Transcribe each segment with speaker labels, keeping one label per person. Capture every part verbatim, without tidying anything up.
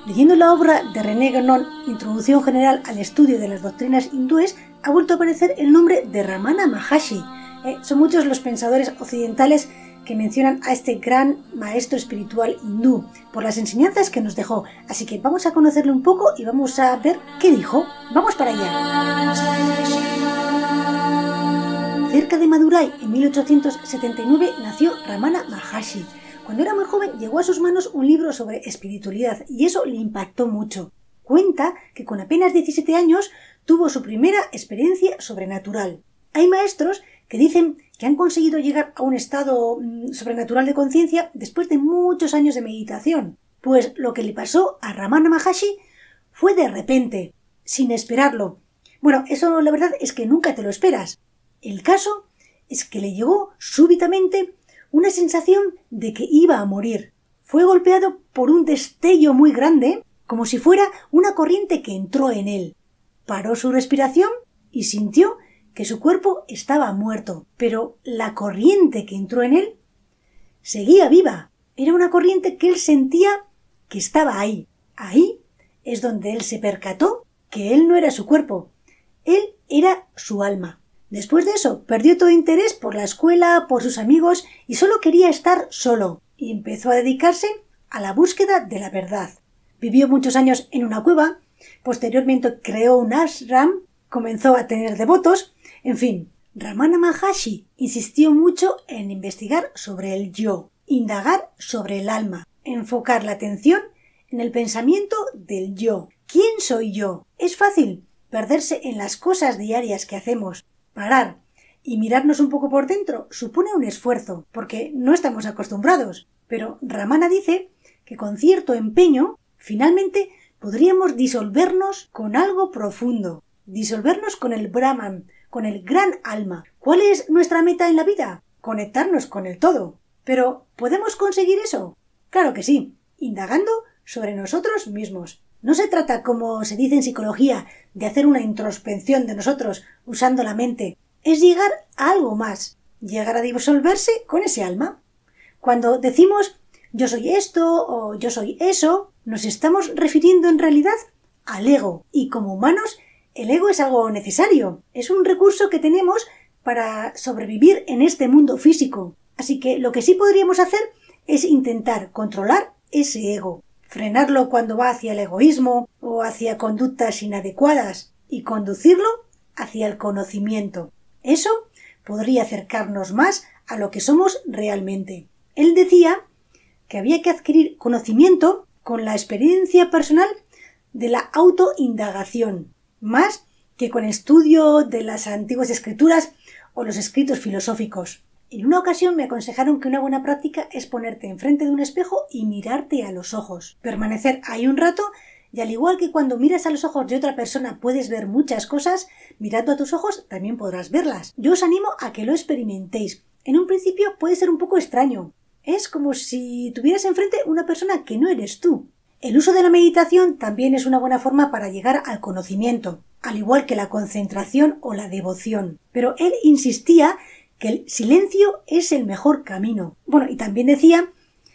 Speaker 1: Leyendo la obra de René Guénon, Introducción General al Estudio de las Doctrinas Hindúes, ha vuelto a aparecer el nombre de Ramana Maharshi. Eh, son muchos los pensadores occidentales que mencionan a este gran maestro espiritual hindú por las enseñanzas que nos dejó. Así que vamos a conocerle un poco y vamos a ver qué dijo. ¡Vamos para allá! Cerca de Madurai, en mil ochocientos setenta y nueve, nació Ramana Maharshi. Cuando era muy joven llegó a sus manos un libro sobre espiritualidad y eso le impactó mucho. Cuenta que con apenas diecisiete años tuvo su primera experiencia sobrenatural. Hay maestros que dicen que han conseguido llegar a un estado mmm, sobrenatural de conciencia después de muchos años de meditación. Pues lo que le pasó a Ramana Maharshi fue de repente, sin esperarlo. Bueno, eso la verdad es que nunca te lo esperas. El caso es que le llegó súbitamente una sensación de que iba a morir. Fue golpeado por un destello muy grande, como si fuera una corriente que entró en él. Paró su respiración y sintió que su cuerpo estaba muerto, pero la corriente que entró en él seguía viva. Era una corriente que él sentía que estaba ahí. Ahí es donde él se percató que él no era su cuerpo, él era su alma. Después de eso, perdió todo interés por la escuela, por sus amigos y solo quería estar solo. Y empezó a dedicarse a la búsqueda de la verdad. Vivió muchos años en una cueva, posteriormente creó un ashram, comenzó a tener devotos. En fin, Ramana Maharshi insistió mucho en investigar sobre el yo, indagar sobre el alma, enfocar la atención en el pensamiento del yo. ¿Quién soy yo? Es fácil perderse en las cosas diarias que hacemos. Parar y mirarnos un poco por dentro supone un esfuerzo, porque no estamos acostumbrados. Pero Ramana dice que con cierto empeño, finalmente podríamos disolvernos con algo profundo, disolvernos con el Brahman, con el gran alma. ¿Cuál es nuestra meta en la vida? Conectarnos con el todo. ¿Pero podemos conseguir eso? Claro que sí, indagando sobre nosotros mismos. No se trata, como se dice en psicología, de hacer una introspección de nosotros usando la mente. Es llegar a algo más, llegar a disolverse con ese alma. Cuando decimos yo soy esto o yo soy eso, nos estamos refiriendo en realidad al ego. Y como humanos, el ego es algo necesario. Es un recurso que tenemos para sobrevivir en este mundo físico. Así que lo que sí podríamos hacer es intentar controlar ese ego. Frenarlo cuando va hacia el egoísmo o hacia conductas inadecuadas y conducirlo hacia el conocimiento. Eso podría acercarnos más a lo que somos realmente. Él decía que había que adquirir conocimiento con la experiencia personal de la autoindagación, más que con estudio de las antiguas escrituras o los escritos filosóficos. En una ocasión me aconsejaron que una buena práctica es ponerte enfrente de un espejo y mirarte a los ojos. Permanecer ahí un rato y al igual que cuando miras a los ojos de otra persona puedes ver muchas cosas, mirando a tus ojos también podrás verlas. Yo os animo a que lo experimentéis. En un principio puede ser un poco extraño. Es como si tuvieras enfrente una persona que no eres tú. El uso de la meditación también es una buena forma para llegar al conocimiento, al igual que la concentración o la devoción. Pero él insistía que el silencio es el mejor camino. Bueno, y también decía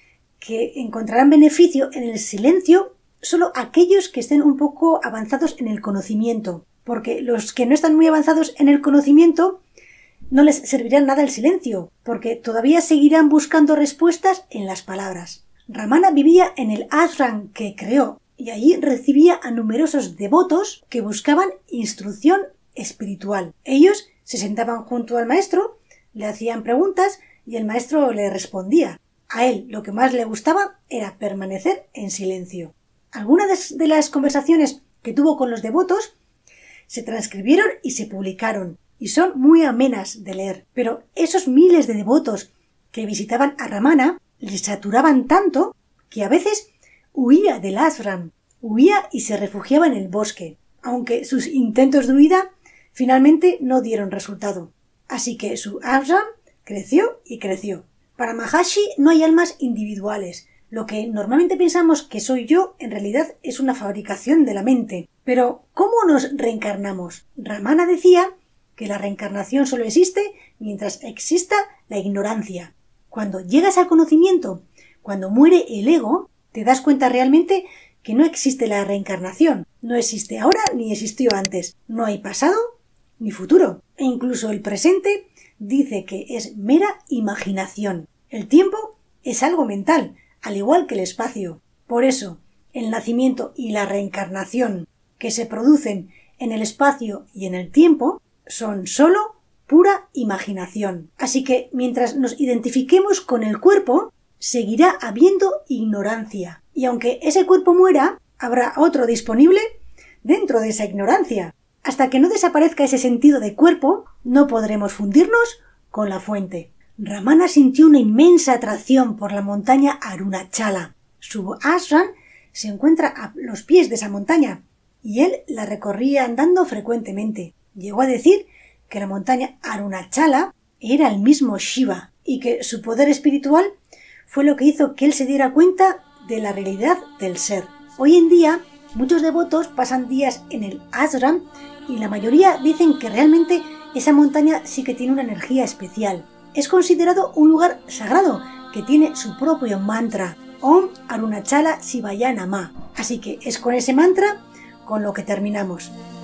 Speaker 1: que encontrarán beneficio en el silencio solo aquellos que estén un poco avanzados en el conocimiento, porque los que no están muy avanzados en el conocimiento no les servirá nada el silencio, porque todavía seguirán buscando respuestas en las palabras. Ramana vivía en el ashram que creó y allí recibía a numerosos devotos que buscaban instrucción espiritual. Ellos se sentaban junto al maestro, le hacían preguntas y el maestro le respondía. A él lo que más le gustaba era permanecer en silencio. Algunas de las conversaciones que tuvo con los devotos se transcribieron y se publicaron, y son muy amenas de leer. Pero esos miles de devotos que visitaban a Ramana le saturaban tanto que a veces huía del ashram, huía y se refugiaba en el bosque, aunque sus intentos de huida finalmente no dieron resultado. Así que su ashram creció y creció. Para Maharshi no hay almas individuales. Lo que normalmente pensamos que soy yo, en realidad es una fabricación de la mente. Pero, ¿cómo nos reencarnamos? Ramana decía que la reencarnación solo existe mientras exista la ignorancia. Cuando llegas al conocimiento, cuando muere el ego, te das cuenta realmente que no existe la reencarnación. No existe ahora ni existió antes. No hay pasado ni futuro. E incluso el presente dice que es mera imaginación. El tiempo es algo mental, al igual que el espacio. Por eso, el nacimiento y la reencarnación que se producen en el espacio y en el tiempo son sólo pura imaginación. Así que mientras nos identifiquemos con el cuerpo, seguirá habiendo ignorancia. Y aunque ese cuerpo muera, habrá otro disponible dentro de esa ignorancia. Hasta que no desaparezca ese sentido de cuerpo, no podremos fundirnos con la fuente. Ramana sintió una inmensa atracción por la montaña Arunachala. Su ashram se encuentra a los pies de esa montaña y él la recorría andando frecuentemente. Llegó a decir que la montaña Arunachala era el mismo Shiva y que su poder espiritual fue lo que hizo que él se diera cuenta de la realidad del ser. Hoy en día, muchos devotos pasan días en el ashram y la mayoría dicen que realmente esa montaña sí que tiene una energía especial. Es considerado un lugar sagrado que tiene su propio mantra, Om Arunachala Shivaya Namah. Así que es con ese mantra con lo que terminamos.